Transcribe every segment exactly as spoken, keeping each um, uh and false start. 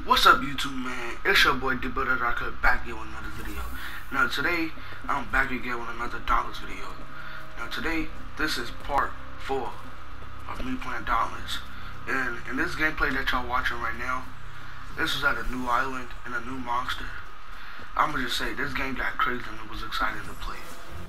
What's up, YouTube, man? It's your boy D-Builder back here with another video. Now today I'm back again with another Dauntless video. Now today this is part four of me playing Dauntless, and in this gameplay that y'all watching right now, this was at a new island and a new monster. I'ma just say this game got crazy and it was exciting to play.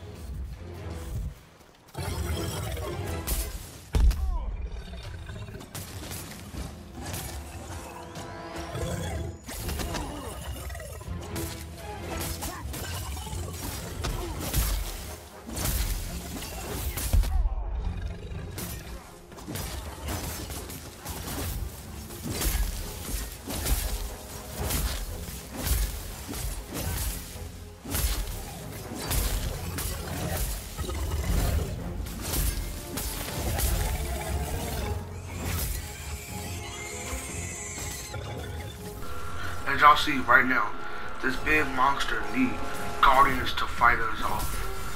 As y'all see right now, this big monster need guardians to fight us off.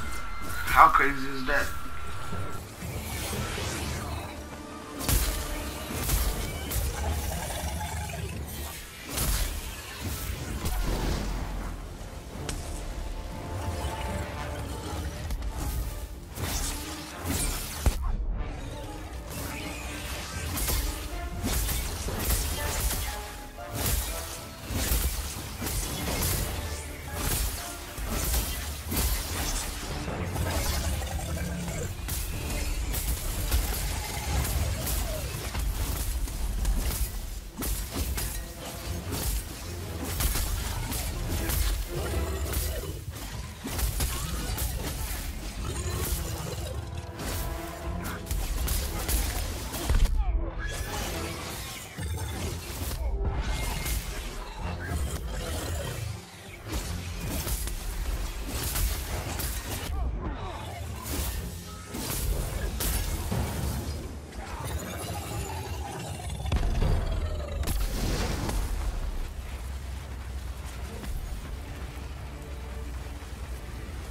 How crazy is that?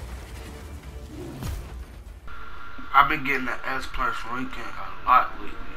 I've been getting the S plus ranking a lot lately.